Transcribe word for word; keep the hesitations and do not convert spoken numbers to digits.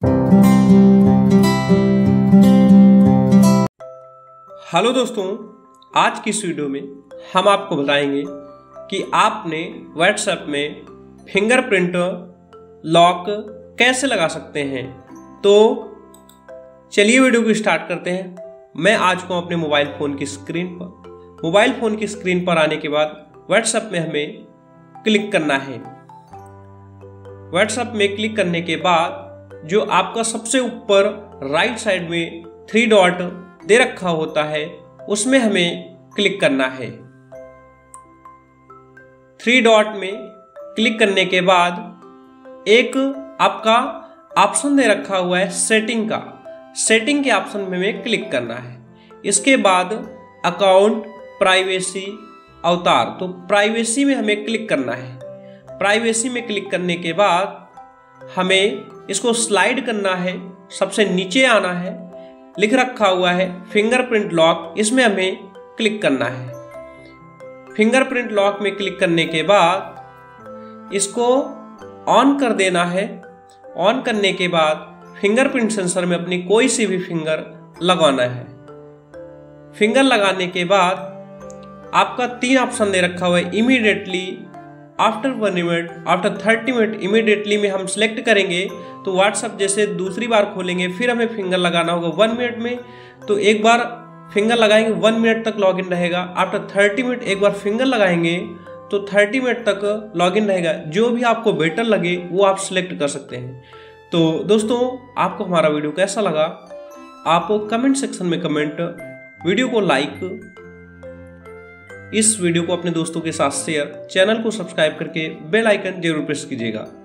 Hello दोस्तों, आज की इस वीडियो में हम आपको बताएंगे कि आपने व्हाट्सएप में फिंगरप्रिंट लॉक कैसे लगा सकते हैं। तो चलिए वीडियो को स्टार्ट करते हैं। मैं आज को अपने मोबाइल फ़ोन की स्क्रीन पर मोबाइल फ़ोन की स्क्रीन पर आने के बाद व्हाट्सएप में हमें क्लिक करना है। व्हाट्सएप में क्लिक करने के बाद जो आपका सबसे ऊपर राइट साइड में थ्री डॉट दे रखा होता है उसमें हमें क्लिक करना है। थ्री डॉट में क्लिक करने के बाद एक आपका ऑप्शन दे रखा हुआ है सेटिंग का। सेटिंग के ऑप्शन में हमें क्लिक करना है। इसके बाद अकाउंट, प्राइवेसी, अवतार, तो प्राइवेसी में हमें क्लिक करना है। प्राइवेसी में क्लिक करने के बाद हमें इसको स्लाइड करना है, सबसे नीचे आना है। लिख रखा हुआ है फिंगरप्रिंट लॉक, इसमें हमें क्लिक करना है। फिंगरप्रिंट लॉक में क्लिक करने के बाद इसको ऑन कर देना है। ऑन करने के बाद फिंगरप्रिंट सेंसर में अपनी कोई सी भी फिंगर लगाना है। फिंगर लगाने के बाद आपका तीन ऑप्शन दे रखा हुआ है, immediately, after one minute, after thirty minute. Immediately में हम सिलेक्ट करेंगे तो व्हाट्सएप जैसे दूसरी बार खोलेंगे फिर हमें फिंगर लगाना होगा वन मिनट में। तो एक बार फिंगर लगाएंगे वन मिनट तक लॉगिन रहेगा। आफ्टर थर्टी मिनट एक बार फिंगर लगाएंगे तो थर्टी मिनट तक लॉगिन रहेगा। जो भी आपको बेटर लगे वो आप सिलेक्ट कर सकते हैं। तो दोस्तों, आपको हमारा वीडियो कैसा लगा आप कमेंट सेक्शन में कमेंट, वीडियो को लाइक, इस वीडियो को अपने दोस्तों के साथ शेयर, चैनल को सब्सक्राइब करके बेल आइकन जरूर प्रेस कीजिएगा।